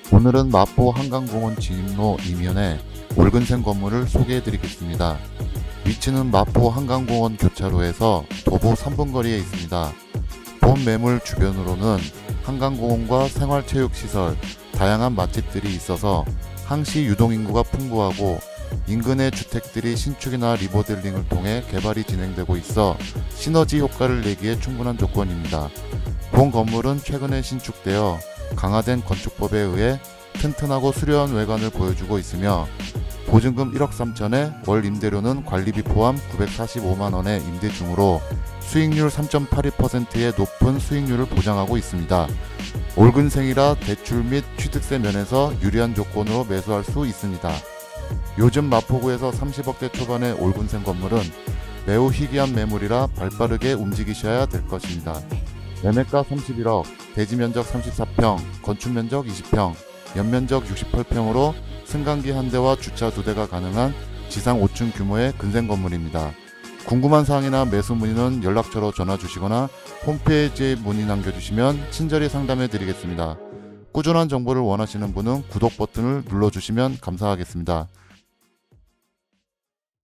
오늘은 마포 한강공원 진입로 이면에 붉은색 건물을 소개해 드리겠습니다. 위치는 마포 한강공원 교차로에서 도보 3분 거리에 있습니다. 본 매물 주변으로는 한강공원과 생활체육시설, 다양한 맛집들이 있어서 항시 유동인구가 풍부하고 인근의 주택들이 신축이나 리모델링을 통해 개발이 진행되고 있어 시너지 효과를 내기에 충분한 조건입니다. 본 건물은 최근에 신축되어 강화된 건축법에 의해 튼튼하고 수려한 외관을 보여주고 있으며 보증금 1억 3천에 월 임대료는 관리비 포함 945만원의 임대 중으로 수익률 3.82%의 높은 수익률을 보장하고 있습니다. 붉은생이라 대출 및 취득세 면에서 유리한 조건으로 매수할 수 있습니다. 요즘 마포구에서 30억대 초반의 붉은생 건물은 매우 희귀한 매물이라 발빠르게 움직이셔야 될 것입니다. 매매가 31억, 대지면적 34평, 건축면적 20평, 연면적 68평으로 승강기 한 대와 주차 2대가 가능한 지상 5층 규모의 근생 건물입니다. 궁금한 사항이나 매수 문의는 연락처로 전화 주시거나 홈페이지에 문의 남겨주시면 친절히 상담해 드리겠습니다. 꾸준한 정보를 원하시는 분은 구독 버튼을 눌러주시면 감사하겠습니다.